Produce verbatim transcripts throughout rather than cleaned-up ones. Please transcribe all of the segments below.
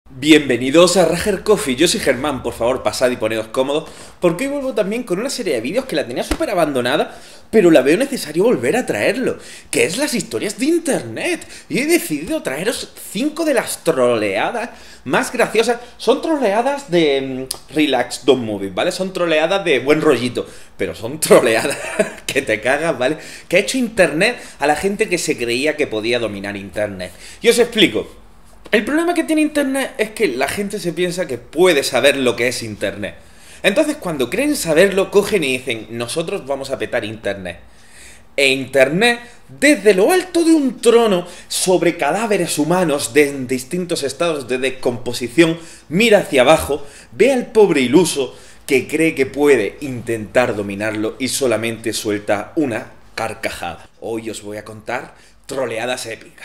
Bienvenidos a Rager Coffee, yo soy Germán, por favor pasad y ponedos cómodos, porque hoy vuelvo también con una serie de vídeos que la tenía súper abandonada, pero la veo necesario volver a traerlo, que es las historias de internet, y he decidido traeros cinco de las troleadas más graciosas. Son troleadas de mmm, relax, don't move it, ¿vale? Son troleadas de buen rollito, pero son troleadas que te cagas, ¿vale? Que ha hecho internet a la gente que se creía que podía dominar internet. Y os explico. El problema que tiene internet es que la gente se piensa que puede saber lo que es internet. Entonces cuando creen saberlo, cogen y dicen, nosotros vamos a petar internet. E internet, desde lo alto de un trono, sobre cadáveres humanos de en distintos estados de descomposición, mira hacia abajo, ve al pobre iluso que cree que puede intentar dominarlo y solamente suelta una carcajada. Hoy os voy a contar troleadas épicas.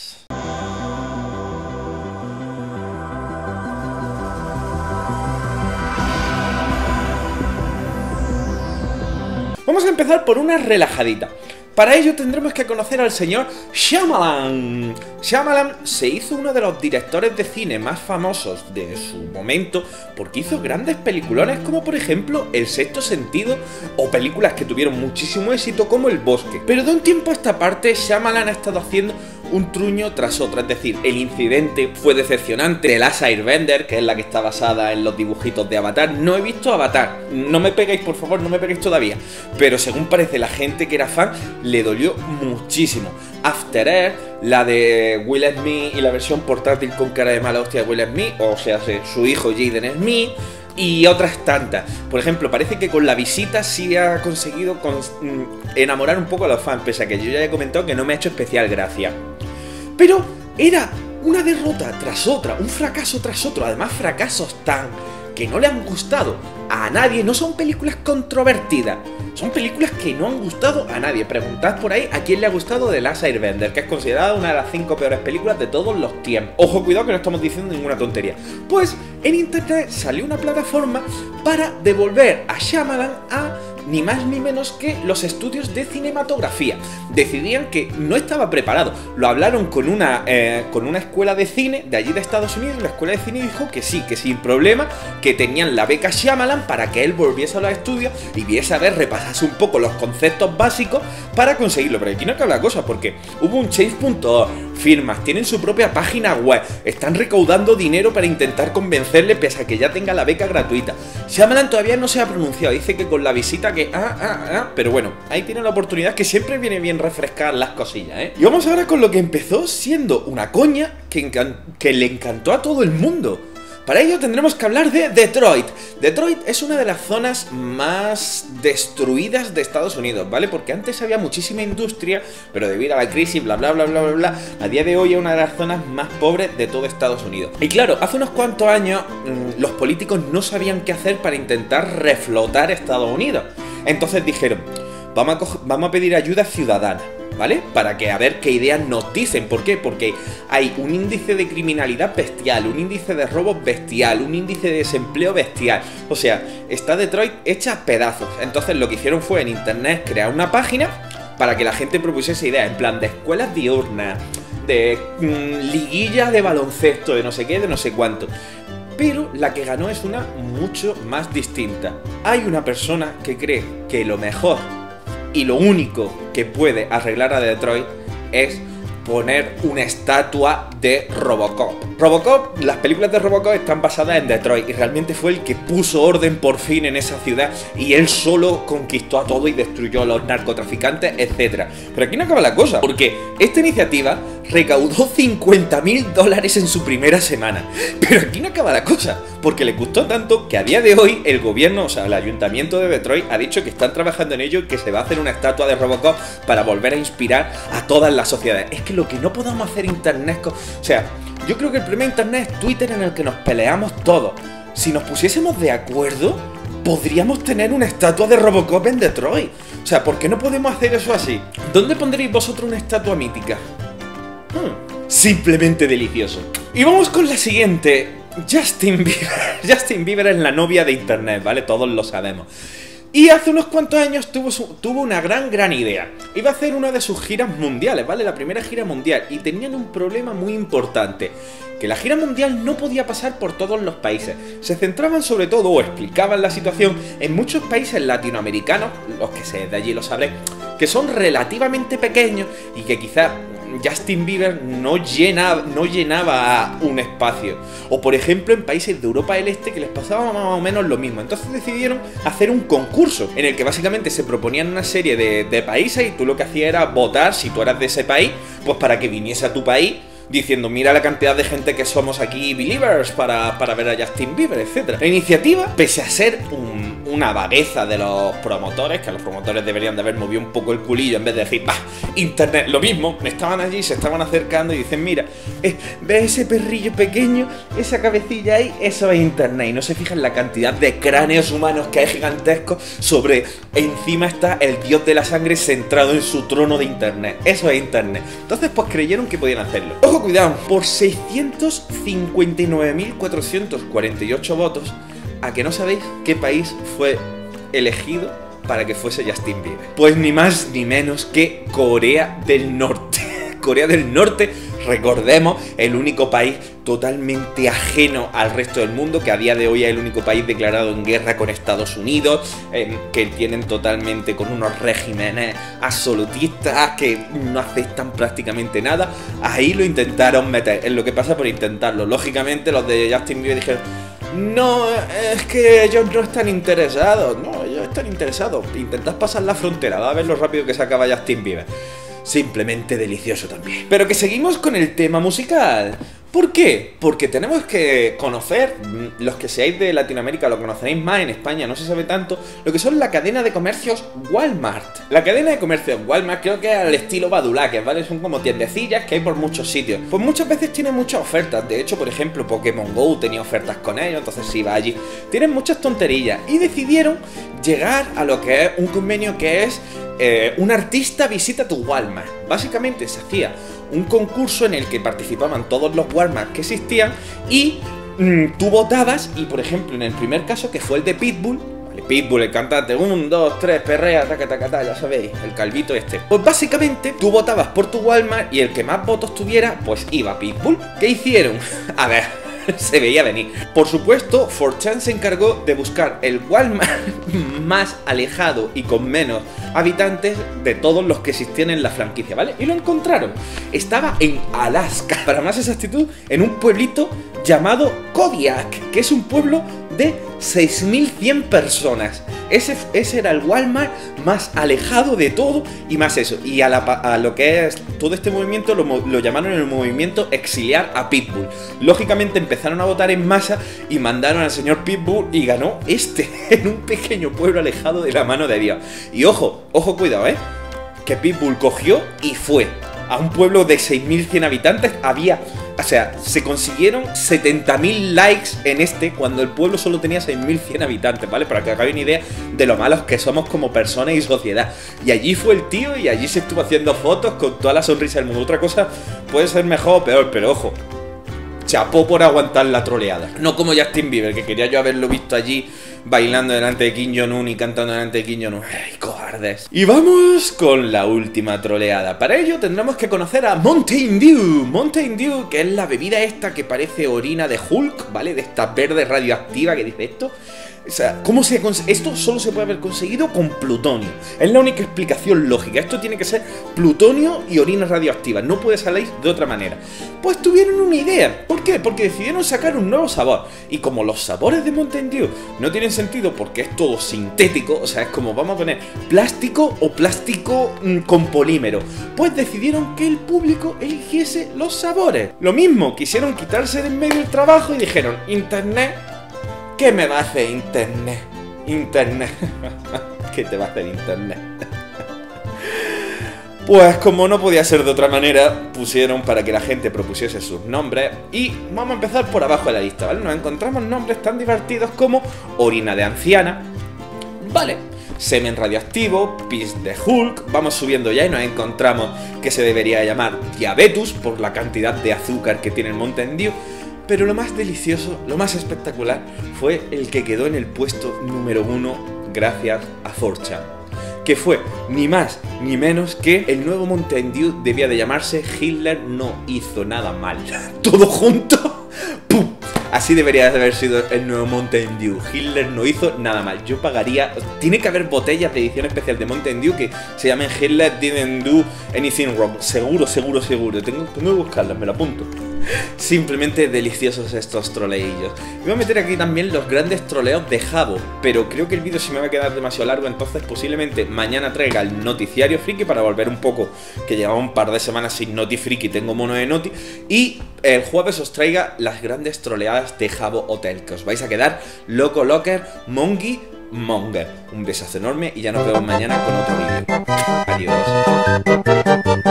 Vamos a empezar por una relajadita. Para ello tendremos que conocer al señor Shyamalan. Shyamalan se hizo uno de los directores de cine más famosos de su momento porque hizo grandes peliculones como por ejemplo El Sexto Sentido o películas que tuvieron muchísimo éxito como El Bosque. Pero de un tiempo a esta parte Shyamalan ha estado haciendo un truño tras otro, es decir, El Incidente fue decepcionante, The Last Airbender, que es la que está basada en los dibujitos de Avatar. No he visto Avatar, no me peguéis por favor, no me peguéis todavía, pero según parece la gente que era fan le dolió muchísimo. After Earth, la de Will Smith y la versión portátil con cara de mala hostia de Will Smith, o sea, su hijo Jaden Smith, y otras tantas. Por ejemplo, parece que con La Visita sí ha conseguido con, mm, enamorar un poco a los fans, pese a que yo ya he comentado que no me ha hecho especial gracia. Pero era una derrota tras otra, un fracaso tras otro, además fracasos tan que no le han gustado a nadie. No son películas controvertidas, son películas que no han gustado a nadie. Preguntad por ahí a quién le ha gustado The Last Airbender, que es considerada una de las cinco peores películas de todos los tiempos. Ojo, cuidado que no estamos diciendo ninguna tontería. Pues en internet salió una plataforma para devolver a Shyamalan a ni más ni menos que los estudios de cinematografía. Decidían que no estaba preparado. Lo hablaron con una, eh, con una escuela de cine de allí de Estados Unidos. La escuela de cine dijo que sí, que sin problema, que tenían la beca Shyamalan para que él volviese a los estudios y viese a ver, repasase un poco los conceptos básicos para conseguirlo. Pero aquí no acaba la cosa, porque hubo un change punto org, firmas, tienen su propia página web, están recaudando dinero para intentar convencerle pese a que ya tenga la beca gratuita. Shyamalan todavía no se ha pronunciado, dice que con La Visita que ah, ah, ah, pero bueno, ahí tiene la oportunidad, que siempre viene bien refrescar las cosillas, ¿eh? Y vamos ahora con lo que empezó siendo una coña que, que le encantó a todo el mundo. Para ello tendremos que hablar de Detroit. Detroit es una de las zonas más destruidas de Estados Unidos, ¿vale? Porque antes había muchísima industria, pero debido a la crisis, bla bla bla bla bla bla, a día de hoy es una de las zonas más pobres de todo Estados Unidos. Y claro, hace unos cuantos años mmm, los políticos no sabían qué hacer para intentar reflotar Estados Unidos. Entonces dijeron, vamos a, vamos a pedir ayuda ciudadana, ¿vale? Para que a ver qué ideas nos dicen. ¿Por qué? Porque hay un índice de criminalidad bestial, un índice de robos bestial, un índice de desempleo bestial. O sea, está Detroit hecha a pedazos. Entonces lo que hicieron fue en internet crear una página para que la gente propusiese ideas, en plan de escuelas diurnas, de mmm, liguillas de baloncesto, de no sé qué, de no sé cuánto. Pero la que ganó es una mucho más distinta. Hay una persona que cree que lo mejor y lo único que puede arreglar a Detroit es poner una estatua de Robocop. Robocop, las películas de Robocop están basadas en Detroit y realmente fue el que puso orden por fin en esa ciudad y él solo conquistó a todo y destruyó a los narcotraficantes, etcétera. Pero aquí no acaba la cosa, porque esta iniciativa recaudó cincuenta mil dólares en su primera semana. Pero aquí no acaba la cosa, porque le gustó tanto que a día de hoy el gobierno, o sea, el ayuntamiento de Detroit ha dicho que están trabajando en ello y que se va a hacer una estatua de Robocop para volver a inspirar a todas las sociedades. Es que lo que no podamos hacer internet, o sea, yo creo que el primer internet es Twitter, en el que nos peleamos todos. Si nos pusiésemos de acuerdo, podríamos tener una estatua de Robocop en Detroit. O sea, ¿por qué no podemos hacer eso así? ¿Dónde pondréis vosotros una estatua mítica? Hmm, simplemente delicioso. Y vamos con la siguiente. Justin Bieber. Justin Bieber es la novia de internet, ¿vale? Todos lo sabemos. Y hace unos cuantos años tuvo, su, tuvo una gran, gran idea. Iba a hacer una de sus giras mundiales, ¿vale? La primera gira mundial. Y tenían un problema muy importante. Que la gira mundial no podía pasar por todos los países. Se centraban sobre todo, o explicaban la situación, en muchos países latinoamericanos, los que se de allí lo sabré, que son relativamente pequeños y que quizás Justin Bieber no, llena, no llenaba un espacio. O por ejemplo en países de Europa del Este que les pasaba más o menos lo mismo. Entonces decidieron hacer un concurso en el que básicamente se proponían una serie de, de países y tú lo que hacías era votar, si tú eras de ese país, pues para que viniese a tu país, diciendo, mira la cantidad de gente que somos aquí believers para, para ver a Justin Bieber, etcétera. La iniciativa, pese a ser un, una vagueza de los promotores, que los promotores deberían de haber movido un poco el culillo en vez de decir, bah, internet, lo mismo, estaban allí, se estaban acercando y dicen, mira, eh, ¿ves ese perrillo pequeño? Esa cabecilla ahí, eso es internet. Y no se fijan la cantidad de cráneos humanos que hay gigantescos sobre, encima está el dios de la sangre centrado en su trono de internet. Eso es internet. Entonces pues creyeron que podían hacerlo. Ojo, cuidado, por seiscientos cincuenta y nueve mil cuatrocientos cuarenta y ocho votos, ¿a que no sabéis qué país fue elegido para que fuese Justin Bieber? Pues ni más ni menos que Corea del Norte. Corea del Norte, recordemos, el único país totalmente ajeno al resto del mundo, que a día de hoy es el único país declarado en guerra con Estados Unidos, eh, que tienen totalmente con unos regímenes absolutistas que no aceptan prácticamente nada. Ahí lo intentaron meter, es lo que pasa por intentarlo. Lógicamente los de Justin Bieber dijeron, no, es que ellos no están interesados, no, ellos están interesados, intentad pasar la frontera, va a ver lo rápido que se acaba Justin Bieber. Simplemente delicioso también. Pero que seguimos con el tema musical. ¿Por qué? Porque tenemos que conocer, los que seáis de Latinoamérica lo conoceréis más, en España no se sabe tanto, lo que son la cadena de comercios Walmart. La cadena de comercios Walmart creo que es al estilo Badulaques, ¿vale? Son como tiendecillas que hay por muchos sitios. Pues muchas veces tienen muchas ofertas, de hecho, por ejemplo, Pokémon Go tenía ofertas con ellos, entonces si va allí, tienen muchas tonterillas. Y decidieron llegar a lo que es un convenio que es eh, un artista visita tu Walmart. Básicamente se hacía un concurso en el que participaban todos los Walmart que existían y mmm, tú votabas y, por ejemplo, en el primer caso, que fue el de Pitbull, ¿vale? Pitbull, el cantante, un, dos, tres, perrea, taca, taca, taca, ya sabéis, el calvito este. Pues básicamente tú votabas por tu Walmart y el que más votos tuviera, pues iba a Pitbull. ¿Qué hicieron? A ver... se veía venir. Por supuesto, cuatro chan se encargó de buscar el Walmart más alejado y con menos habitantes de todos los que existían en la franquicia, ¿vale? Y lo encontraron. Estaba en Alaska, para más exactitud, en un pueblito llamado Kodiak, que es un pueblo de seis mil cien personas. Ese, ese era el Walmart más alejado de todo y más eso. Y a, la, a lo que es todo este movimiento lo, lo llamaron el movimiento exiliar a Pitbull. Lógicamente empezaron a votar en masa y mandaron al señor Pitbull y ganó este en un pequeño pueblo alejado de la mano de Dios. Y ojo, ojo, cuidado, ¿eh? Que Pitbull cogió y fue a un pueblo de seis mil cien habitantes. Había... O sea, se consiguieron setenta mil likes en este cuando el pueblo solo tenía seis mil cien habitantes, ¿vale? Para que hagáis una idea de lo malos que somos como personas y sociedad. Y allí fue el tío y allí se estuvo haciendo fotos con toda la sonrisa del mundo. Otra cosa puede ser mejor o peor, pero ojo, chapó por aguantar la troleada. No como Justin Bieber, que quería yo haberlo visto allí bailando delante de Kim Jong-un y cantando delante de Kim Jong-un. ¡Ay, cobardes! Y vamos con la última troleada. Para ello tendremos que conocer a Mountain Dew. Mountain Dew, que es la bebida esta que parece orina de Hulk, ¿vale? De esta verde radioactiva que dice esto. O sea, ¿cómo se consigue? Esto solo se puede haber conseguido con plutonio. Es la única explicación lógica. Esto tiene que ser plutonio y orina radioactiva. No puede salir de otra manera. Pues tuvieron una idea. ¿Por qué? Porque decidieron sacar un nuevo sabor. Y como los sabores de Mountain Dew no tienen sentido porque es todo sintético, o sea, es como vamos a poner plástico o plástico mmm, con polímero, pues decidieron que el público eligiese los sabores. Lo mismo, quisieron quitarse de en medio el trabajo y dijeron, internet... ¿Qué me va a hacer internet? Internet. ¿Qué te va a hacer internet? Pues como no podía ser de otra manera, pusieron para que la gente propusiese sus nombres. Y vamos a empezar por abajo de la lista, ¿vale? Nos encontramos nombres tan divertidos como orina de anciana, ¿vale? Semen radioactivo, pis de Hulk. Vamos subiendo ya y nos encontramos que se debería llamar diabetes por la cantidad de azúcar que tiene el Mountain Dew. Pero lo más delicioso, lo más espectacular, fue el que quedó en el puesto número uno gracias a cuatro chan, que fue ni más ni menos que el nuevo Mountain Dew debía de llamarse Hitler no hizo nada mal. Todo junto, ¡pum! Así debería de haber sido el nuevo Mountain Dew. Hitler no hizo nada mal. Yo pagaría... Tiene que haber botellas de edición especial de Mountain Dew que se llamen Hitler didn't do anything wrong. Seguro, seguro, seguro. Tengo, tengo que buscarlas, me lo apunto. Simplemente deliciosos estos troleillos. Y voy a meter aquí también los grandes troleos de Jabo, pero creo que el vídeo se me va a quedar demasiado largo, entonces posiblemente mañana traiga el noticiario friki para volver un poco, que llevaba un par de semanas sin noti friki, tengo mono de noti, y el jueves os traiga las grandes troleadas de Jabo Hotel, que os vais a quedar loco locker, mongi monger. Un besazo enorme y ya nos vemos mañana con otro vídeo. Adiós.